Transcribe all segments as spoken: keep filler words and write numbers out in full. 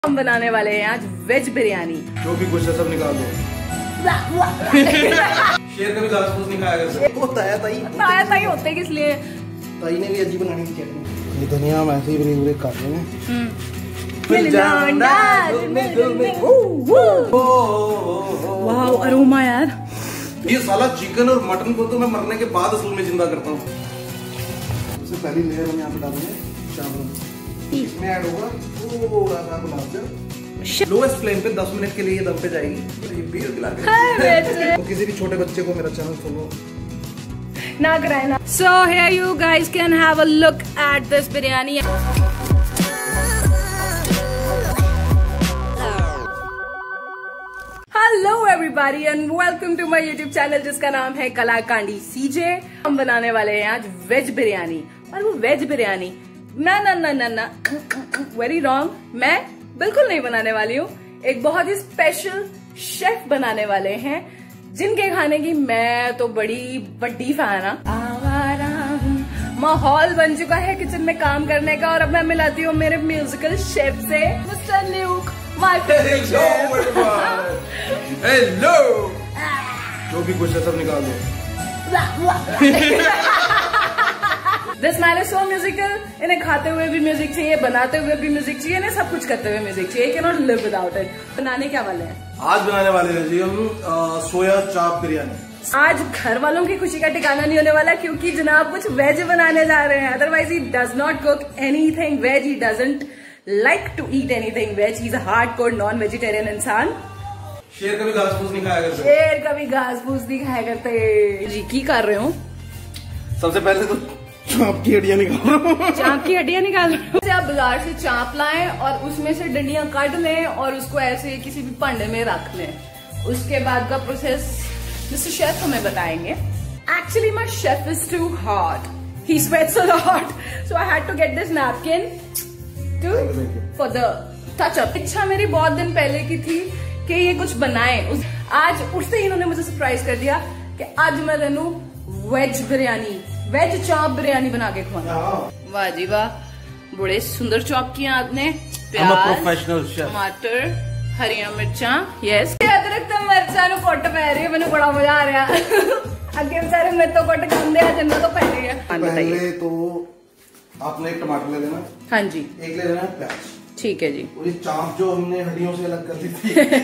हम बनाने वाले हैं आज वेज बिरयानी। जो भी कुछ है सब निकाल दो। शेर का भी घास फूस नहीं खाया कर वो ताया ताई ताया ताई होते हैं, किस लिए? ताई ने भी अजीब बनानी थी चटनी। ये धनिया हम ऐसे ही ब्रेक ब्रेक काट लेंगे। वाओ अरोमा यार। ये साला चिकन और मटन को तो मैं मरने के बाद असल में जिंदा करता हूँ। सबसे पहली लेयर हम यहाँ पे डालेंगे चावल। इसमें ऐड होगा थोड़ा सा गुलाब जल। लोएस्ट फ्लेम पे दस मिनट के लिए ये दम पे जाएगी। ये बीर खिला के तो किसी भी छोटे बच्चे को मेरा चैनल फॉलो ना कराए ना। So here you guys can have a look at this biryani. Hello everybody and welcome to my YouTube channel जिसका नाम है कलाकांडी सीजे। हम बनाने वाले हैं आज वेज बिरयानी, और वो वेज बिरयानी ना ना ना ना ना वेरी रॉन्ग, मैं बिल्कुल नहीं बनाने वाली हूँ। एक बहुत ही स्पेशल शेफ बनाने वाले हैं जिनके खाने की मैं तो बड़ी बड़ी फैन हूँ। माहौल बन चुका है किचन में काम करने का, और अब मैं मिलाती हूँ मेरे म्यूजिकल शेफ से mister Luke, my favourite chef. Hello. जो भी कुछ है सब निकाल दो। This man is so musical. इन्हें खाते हुए भी म्यूजिक चाहिए, बनाते हुए भी म्यूजिक चाहिए, इन्हें सब कुछ करते हुए म्यूजिक चाहिए। Cannot live without it. बनाने क्या वाले हैं? आज बनाने वाले हैं जी हम सोया चाप बिरयानी। आज घर वालों की खुशी का ठिकाना नहीं होने वाला, क्योंकि जनाब कुछ वेज बनाने जा रहे हैं। Otherwise he does not cook anything veg, he doesn't like to eat anything veg. He is a hardcore non vegetarian इंसान। शेर कभी घास फूस नहीं खाया करते। शेर कभी घास फूस नहीं खाया करते। जी की कर रहे हो? सबसे पहले तो चाप की हड्डियां निकाल। चाप की हड्डियां निकाल रहे हो? आप बाजार से चाप लाएं और उसमें से डंडियां काट लें और उसको ऐसे किसी भी भांडे में रख लें। उसके बाद का प्रोसेस मिस्टर शेफ हमें बताएंगे। Actually my chef is too hot, he sweats a lot, so I had to get this napkin to for the touch up. इच्छा मेरी बहुत दिन पहले की थी कि ये कुछ बनाए। उस, आज उठते ही इन्होंने मुझे सरप्राइज कर दिया कि आज मैं तेनू वेज बिरयानी, वेज चाप बिरयानी बना के खुआना। वाह जी वाह, बड़े सुंदर चॉप किया आपने। प्याज, टमाटर, हरिया मिर्चा, यस अदरक तो मिर्चा नु कुट पै रही है, मैंने बड़ा मजा आ रहा। अगे बेचारे मेरे तो कुट खांदे आ, जन्नत तो पै रही है। पहले तो आपने एक टमाटर ले लेना। हाँ जी। एक ले लेना प्याज। ठीक है जी। और ये चाप जो हमने हड्डियों से अलग कर दी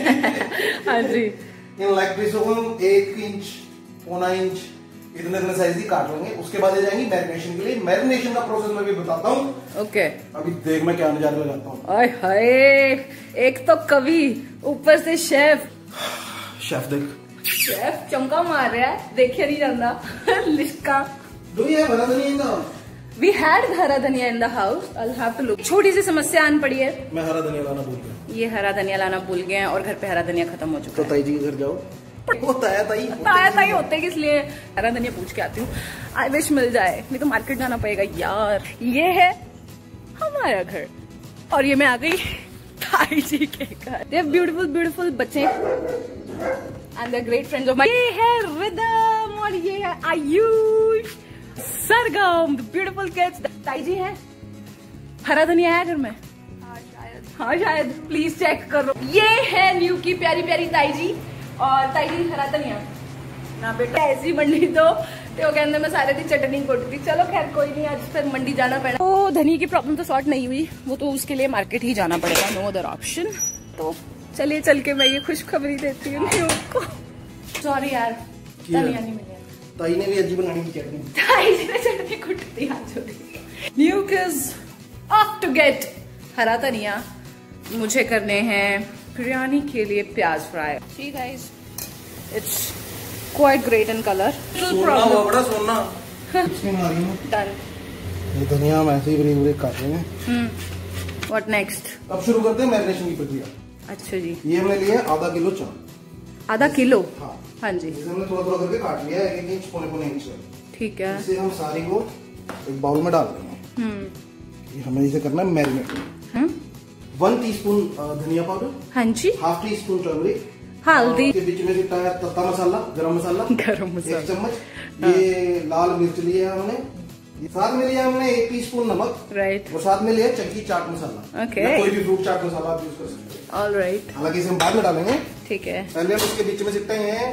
थी। हाँ जी। इन लेग पीसों को हम एक इंच पौना इंच इतने इतने साइज की काट लेंगे। उसके बाद ले जाएंगे मैरिनेशन के लिए। मैरिनेशन का प्रोसेस मैं भी बताता हूँ। ओके। अभी देख मैं क्या नजारे लगाता हूँ। आय हाय, एक तो कवि ऊपर से शेफ। शेफ देख, शेफ चमका मार रहा है, देखे नहीं जाता। लिस्का डू यू हैव हरा धनिया इन द We had हरा धनिया in the house. I'll have to look. छोटी सी समस्या आन पड़ी है। मैं हरा धनिया लाना भूल गया। ये हरा धनिया लाना भूल गए हैं और घर पे हरा धनिया खत्म हो चुका तो है। ताई जी के घर जाओ। वो ताया ताई ताया ताई होते हैं, किस लिए? हरा धनिया पूछ के आती हूँ। आई विश मिल जाए, नहीं तो मार्केट जाना पड़ेगा यार। ये है हमारा घर और ये मैं आ गई ताई जी के घर। दे हैव ब्यूटीफुल ब्यूटीफुल बच्चे and they great friends of my. ये है रिदम और ये है Ayush, Sargam, the beautiful kids. ताई जी है, हरा धनिया है घर में? हाँ शायद, हाँ शायद, प्लीज चेक करो। ये है न्यू की प्यारी प्यारी ताई जी। और ताई जी हरा धनिया ना बेटा, ऐसी मंडी तो तो कहते मैं सारे दी चटनी कुटती। चलो खैर कोई नहीं, आज फिर मंडी जाना पड़ा। तो धनिया की प्रॉब्लम तो सॉर्ट नहीं हुई, वो तो उसके लिए मार्केट ही जाना पड़ेगा, नो अदर ऑप्शन। तो चलिए चल के मैं ये खुशखबरी देती हूँ को। सॉरी यार, धनिया नहीं मिला। ताई ने भी अजीब बनानी थी चटनी। ताई जी ने चटनी कुटती आज। Nuke is off to get हरा धनिया। मुझे करने हैं बिरयानी के लिए प्याज fry. See guys, it's quite great in colour. सोना हुआ बड़ा सोना। डन। ये धनिया हम ऐसे ही ब्रेक ब्रेक काट लेंगे। हम्म। What next? अब शुरू करते हैं मैरिनेशन की प्रक्रिया। अच्छा जी। ये हमने लिया आधा किलो चाप। आधा किलो? हाँ हाँ जी। इसे हमने थोड़ा थोड़ा करके काट लिया है, एक इंच पौने पौने इंच। ठीक है। इसे हम सारी को एक बाउल में डाल देंगे। हम्म। हमें इसे करना है मैरिनेट। वन टीस्पून धनिया पाउडर। हाँ जी। हाफ टी स्पून टर्मरिक, हल्दी के बीच में से तत्ता मसाला, गरम मसाला, गरम मसाला एक चम्मच। ये लाल मिर्च लिया है हमने, साथ में लिया हमने एक टीस्पून नमक, राइट, और साथ में लिया चंकी चाट मसाला, ओके, कोई भी फ्रूट चाट मसाला आप यूज कर सकते हैं। ऑल राइट, हालांकि इसे हम बाद में डालेंगे, ठीक है। पहले हम उसके बीच में सिकते हैं।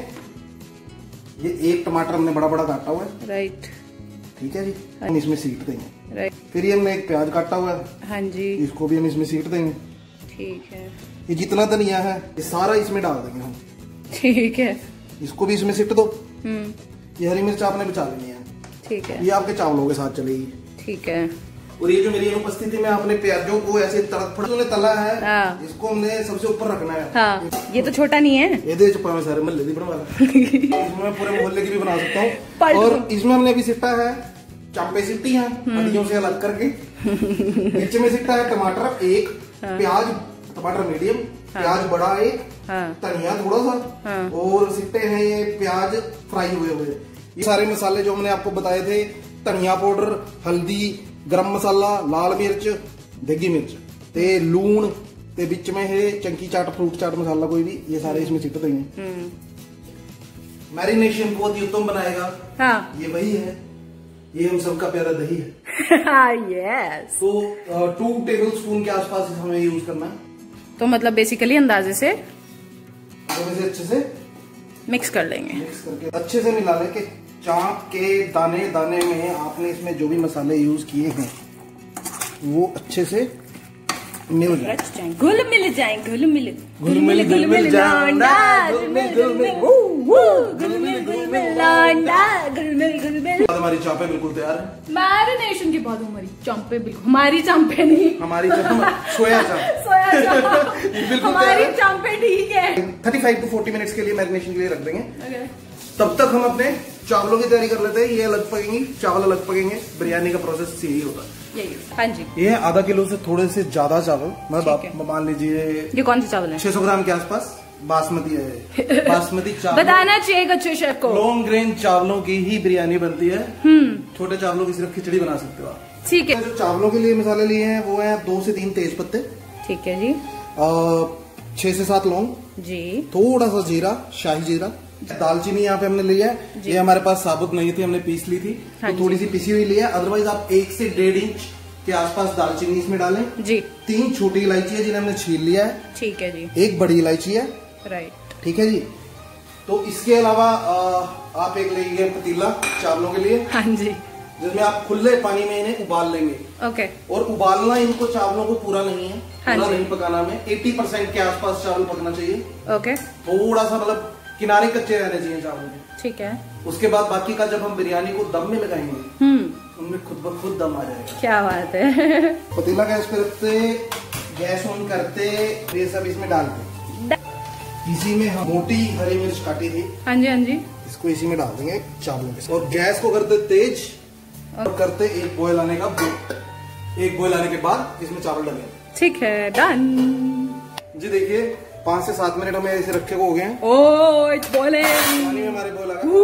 ये एक टमाटर हमने बड़ा बड़ा काटा हुआ है, राइट, ठीक है जी, हम इसमें सीट देंगे, राइट। फिर ये हमने एक प्याज काटा हुआ है, हाँ जी, इसको भी हम इसमें सीट देंगे, ठीक है। ये जितना धनिया है ये सारा इसमें डाल देंगे हम, ठीक है, इसको भी इसमें सीट दो। हम्म, ये हरी मिर्च आपने बचा लेनी है, ठीक है, ये आपके चावलों के साथ चलेगी, ठीक है। और ये जो मेरी उपस्थिति में आपने प्याजों को ऐसे तड़क फड़क तला है, हाँ। इसको हमने सबसे ऊपर रखना है। हाँ, ये तो छोटा नहीं है, ये दे चुका मैं सारे मोहल्ले की बनवा इसमें मैं पूरे मोहल्ले की भी बना सकता हूँ। और इसमें हमने अभी सिट्टा है चापे सिट्टी है हड्डियों से अलग करके, नीचे में सिट्टा है टमाटर एक, हाँ। प्याज टमाटर मीडियम, हाँ। प्याज बड़ा एक, हाँ। धनिया थोड़ा सा, हाँ। और सिट्टे हैं ये प्याज फ्राई हुए हुए। ये सारे मसाले जो हमने आपको बताए थे, धनिया पाउडर, हल्दी, गरम मसाला, लाल मिर्च, देगी मिर्च ते लून ते बिच में है चंकी चाट फ्रूट चाट मसाला कोई भी, ये सारे इसमें सिट देंगे। मैरिनेशन बहुत ही उत्तम बनाएगा। हाँ। ये वही है, ये हम सबका प्यारा दही है। यस। तो टू टेबल स्पून के आसपास हमें यूज करना है। तो मतलब बेसिकली अंदाजे से तो अच्छे से मिक्स कर लेंगे, मिक्स करके अच्छे से मिला लें कि चाप के दाने दाने में आपने इसमें जो भी मसाले यूज किए हैं वो अच्छे से मिल जाए, घुल मिल जाए, घुल मिल घुल मिल घुल मिल लौंडा, घुल मिल घुल मिल घुल मिल घुल मिल लौंडा, घुल मिल घुल मिल। हमारी चापे बिल्कुल तैयार है। मैरिनेशन के बाद हमारी चांपे बिल्कुल, हमारी चांपे नहीं, हमारी सोया चाप, सोया चाप, हमारी चांपे ठीक है। Thirty five to forty minutes के लिए मैरिनेशन के लिए रख देंगे। तब तक हम अपने चावलों की तैयारी कर लेते हैं। ये अलग पकेंगी, चावल अलग पकेंगे। बिरयानी का प्रोसेस यही होता है। यही, हाँ जी। ये आधा किलो से थोड़े से ज्यादा चावल, मतलब मान लीजिए ये कौन से चावल है? छह सौ ग्राम के आसपास बासमती है। बासमती चावल बताना चाहिए एक अच्छे शेफ को। लॉन्ग ग्रेन चावलों की ही बिरयानी बनती है। हम्म, छोटे चावलों की सिर्फ खिचड़ी बना सकते हो आप। ठीक है। जो चावलों के लिए मसाले लिए हैं वो है दो से तीन तेज पत्ते, ठीक है जी, छह से सात लौंग जी, थोड़ा सा जीरा, शाही जीरा, दालचीनी यहाँ पे हमने लिया है। ये हमारे पास साबुत नहीं थी, हमने पीस ली थी, हाँ तो थोड़ी सी पिसी हुई लिया। अदरवाइज आप एक से डेढ़ इंच के आसपास दालचीनी इसमें डालें जी। तीन छोटी इलायची है जिन्हें हमने छील लिया है, ठीक है जी। एक बड़ी इलायची है, राइट, ठीक है जी। तो इसके अलावा आप एक लेंगे पतीला चावलों के लिए, हाँ जी, जिसमें आप खुले पानी में इन्हें उबाल लेंगे। ओके। और उबालना इनको चावलों को पूरा नहीं है, हाँ पूरा नहीं पकाना में, अस्सी परसेंट के आसपास चावल पकना चाहिए। ओके। थोड़ा सा मतलब किनारे कच्चे रहने चाहिए चावल के, ठीक है। उसके बाद बाकी का जब हम बिरयानी को दम में लगाएंगे उनमें खुद ब खुद दम आ जाएगा। क्या बात है। पतीला गैस पे रखते, गैस ऑन करते, ये सब इसमें डालते, इसी में हम मोटी हरी मिर्च काटी थी, हाँ जी हाँ जी, इसको इसी में डाल देंगे चावलों के साथ। और गैस को करते तेज और करते एक बॉयल आने का वेट। एक बॉयल आने के बाद इसमें चावल डालेंगे, ठीक है, डन जी। देखिए पाँच से सात मिनट हमें ऐसे रखे हो गए हैं। ओह इट्स बॉइलिंग, पानी में हमारे बॉयल आ गया।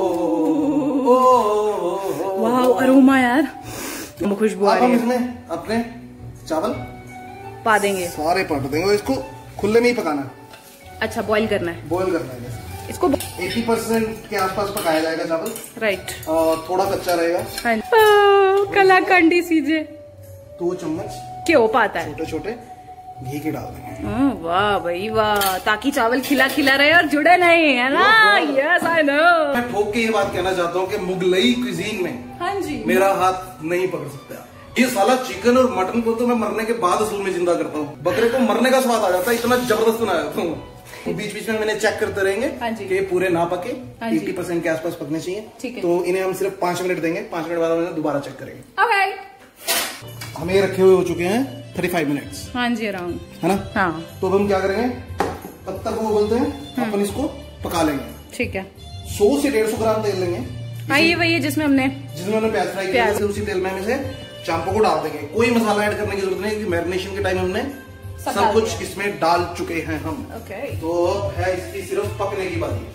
वाओ अरोमा यार, खुशबू आ रही है। हम इसमें अपने चावल पा देंगे, सारे पा देंगे, और इसको खुले में ही पकाना है। अच्छा, बॉईल करना है, बॉईल करना है इसको। अस्सी परसेंट के आसपास पकाया जाएगा चावल, राइट, और थोड़ा कच्चा रहेगा। कलाकंडी सीजे दो चम्मच क्यों पाता है, छोटे छोटे घी के डाल देंगे। वाह भाई वाह, ताकि चावल खिला खिला रहे और जुड़े नहीं, है ना। Yes I know. मैं ठोक के ये बात कहना चाहता हूँ कि मुगलई क्विजीन में, हाँ जी, मेरा हाथ नहीं पकड़ सकता। ये साला चिकन और मटन को तो मैं मरने के बाद असल में जिंदा करता हूँ, बकरे को मरने का स्वाद आ जाता है, इतना जबरदस्त बनाया जाता हूँ। तो बीच बीच में मैंने चेक करते रहेंगे, हाँ कि पूरे ना पके, अस्सी परसेंट के आसपास पकने चाहिए। तो इन्हें हम सिर्फ पांच मिनट देंगे, पांच मिनट बाद हम दोबारा चेक करेंगे। okay. हमें रखे हुए हो चुके हैं पैंतीस मिनट्स, हाँ जी अराउंड, है ना। हाँ। तो अब हम क्या करेंगे, तब तक वो बोलते हैं अपन इसको पका लेंगे, ठीक है। सौ से डेढ़ सौ ग्राम तेल लेंगे, हाँ ये वही है जिसमें हमने जिसमें हमने प्याज फ्राई किया, उसी तेल में हम इसे चांपों को डाल देंगे। कोई मसाला ऐड करने की जरूरत नहीं, क्योंकि मैरिनेशन के टाइम हमने सब कुछ इसमें डाल चुके हैं हम। okay. तो है इसकी सिर्फ पकने की बात।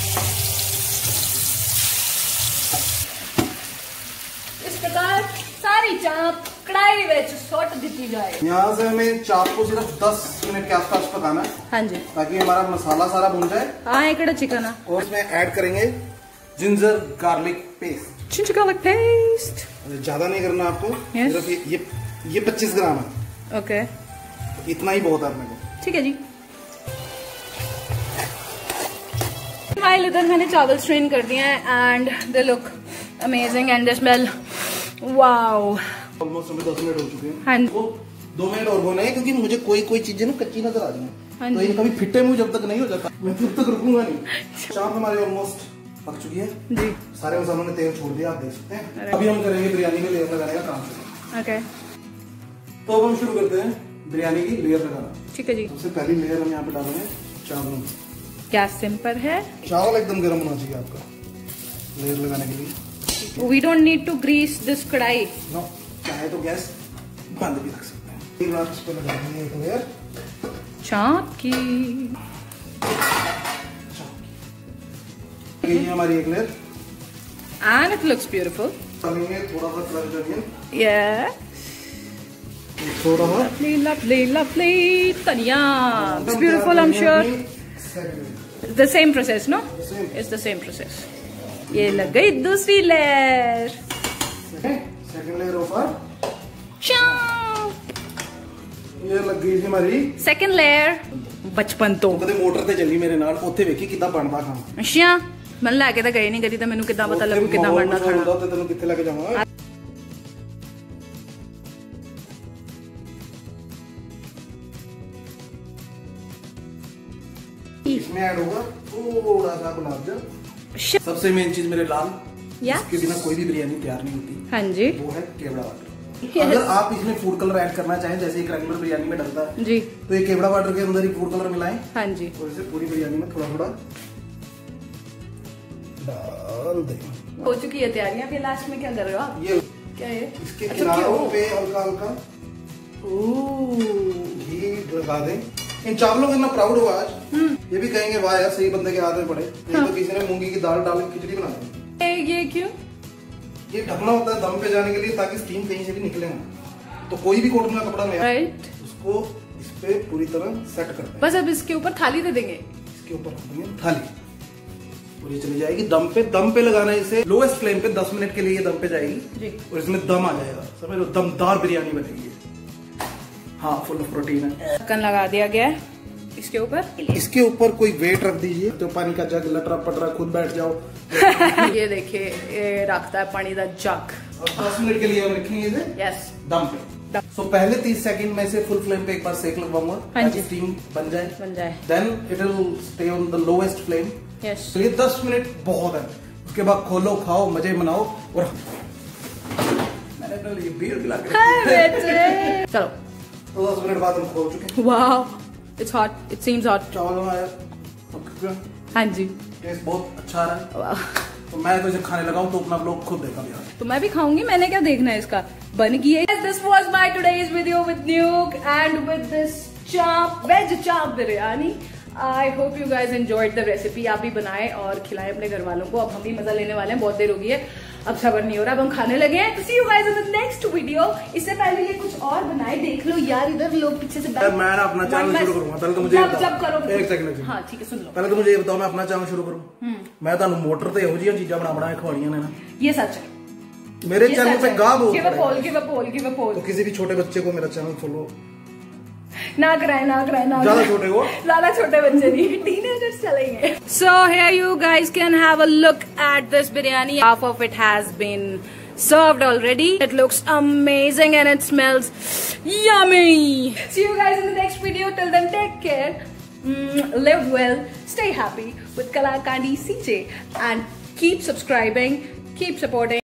इस प्रकार सारी चाप कढ़ाई में सोट दी जाए। यहाँ से हमें चाप को सिर्फ दस मिनट के आसपास पकाना है, हाँ जी, ताकि हमारा मसाला सारा भुन जाए। हाँ एक चिकन, और इसमें ऐड करेंगे ginger garlic paste, ginger garlic paste ज्यादा नहीं करना आपको। yes. सिर्फ ये ये, ये पच्चीस ग्राम है। Okay okay. इतना ही बहुत है अपने को। ठीक है जी। फाइनली इधर मैंने चावल स्ट्रेन कर दिए हैं and they look amazing and they smell wow. Almost हमें दस मिनट हो चुके हैं। हाँ वो दो मिनट और होना है क्योंकि मुझे कोई कोई चीजें ना कच्ची नजर आ रही है। हाँ तो ये कभी फिट्टे मुंह जब तक नहीं हो जाता मैं तब तक रुकूंगा नहीं। चाप हमारे ऑलमोस्ट पक चुकी है जी। सारे मसालों ने तेल छोड़ दिया, आप देख सकते हैं। अभी हम करेंगे बिरयानी में लेयर लगाने का काम। ओके तो अब हम शुरू करते हैं बिरयानी की लेयर लगाना। ठीक है जी। सबसे पहली लेयर हम यहाँ पे डालेंगे चावलों की। गैस सिंपल है, चावल एकदम गर्म होना चाहिए आपका लेयर लगाने के लिए। We don't need to grease this kadhai. No, चाहे तो गैस बंद भी रख सकते हैं। एक बार इस पे लगा देंगे एक लेयर चाप की। ये हमारी एक layer and it looks beautiful. डालेंगे थोड़ा सा क्रश्ड अनियन। यस, थोड़ा सा lovely lovely lovely धनिया। It's beautiful, I'm sure. The same process, no? It's the same process. ये लग गई दूसरी लेयर। सेकंड लेयर ऊपर। ये लग गई थी हमारी सेकंड लेयर। बचपन तो कदे मोटर ते चली मेरे नाल, उत्थे वेखी किदां बनदा खाना। अच्छा, मैं लेके तो गई नहीं कदी, तो मैनू किदां पता लगू किदां बनना खाना। तो तैनू कित्थे लेके जावांगा। इसमें ऐड होगा थोड़ा सा गुलाब जल। सबसे मेन चीज मेरे लाल, इसके बिना कोई भी बिरयानी तैयार नहीं होती। हाँ जी, वो है केवड़ा वाटर। yes. अगर आप इसमें फूड कलर ऐड करना चाहें, जैसे एक रेगुलर बिरयानी में डलता है जी, तो ये केवड़ा वाटर के अंदर ही फूड कलर मिलाएं। हाँ जी, और इसे पूरी बिरयानी में थोड़ा थोड़ा डाल दें। हो चुकी है तैयारियां। फिर लास्ट में क्या कर रहे हो आप? ये क्या है? इसके किनारों पे हल्का हल्का घी लगा दें। इन चावलों को इतना प्राउड हुआ आज, ये भी कहेंगे वाह यार सही बंदे के हाथ में पड़े। हाँ। तो किसी ने मूंगी की दाल डाल के खिचड़ी बना दी। ये क्यों? ये ढकना होता है दम पे जाने के लिए, ताकि स्टीम कहीं से भी निकले ना। तो कोई भी कॉटन का कपड़ा ले राइट, उसको इस पे पूरी तरह सेट कर दें। बस अब इसके ऊपर थाली दे देंगे। इसके ऊपर देंगे थाली, पूरी चली जाएगी दम पे। दम पे लगाना है इसे लोएस्ट फ्लेम पे, दस मिनट के लिए ये दम पे जाएगी और इसमें दम आ जाएगा। समझ लो, दमदार बिरयानी बनेगी। हाँ, फुल ऑफ प्रोटीन है। ढक्कन लगा दिया गया है इसके ऊपर। इसके ऊपर कोई वेट रख दीजिए, तो पानी का जग लटरा पटरा खुद बैठ जाओ। ये देखिए, ये रखता है पानी का जग। और दस मिनट के लिए हम रखेंगे इसे यस दम पे। सो so, पहले तीस सेकंड में से फुल फ्लेम पे एक बार सेक लगवाऊंगा ताकि स्टीम बन जाए बन जाए then it will stay on the lowest flame. Yes, तो ये दस मिनट बहुत है। उसके बाद खोलो, खाओ, मजे मनाओ। और मैंने तो ये बीयर पिला के चलो, तो दस मिनट बाद हम खो चुके हैं। Wow, it's hot, it seems hot. चावल हमारे हाँ जी, टेस्ट बहुत अच्छा आ रहा है। तो मैं तो इसे खाने लगाऊं तो अपना लोग खुद देखा भी। तो मैं भी खाऊंगी, मैंने क्या देखना है, इसका बन गई है। This was my today's video with Nuke and with this chaap, veg chaap biryani. I hope you guys enjoyed the recipe. आप भी बनाएं और खिलाएं अपने घर वालों को। अब हम भी मजा लेने वाले हैं, बहुत देर हो गई है, अब सबर नहीं हो रहा, अब हम खाने लगे हैं। तो see you guys in the next video. इससे पहले ये कुछ और बनाए, देख लो यार, इधर लोग पीछे से। मैं अपना चैनल शुरू करूंगा, पहले तो मुझे जब, जब करो एक सेकंड। हाँ ठीक है, सुन लो। पहले तो मुझे ये बताओ, मैं अपना चैनल शुरू करूं, मैं तो मोटर तो यहो जी चीजा बना बना खवाड़ियां ने ना। ये सच है, मेरे चैनल पे गा बोल तो किसी भी छोटे बच्चे को मेरा चैनल फॉलो ना कराए ना कराए ना ज्यादा छोटे को ज्यादा छोटे बच्चे नहीं, टीनेजर्स चलेंगे। So here you guys can have a look at this biryani. Half of it has been served already. It looks amazing and it smells yummy. See you guys in the next video. Till then, take care, mm, live well, stay happy with Kalakandi C J, and keep subscribing, keep supporting.